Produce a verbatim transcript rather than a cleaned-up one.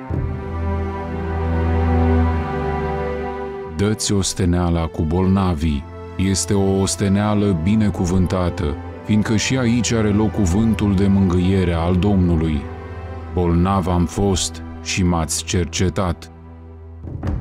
Dă-ți osteneala cu bolnavii. Este o osteneală binecuvântată, fiindcă și aici are loc cuvântul de mângâiere al Domnului. Bolnav am fost și m-ați cercetat.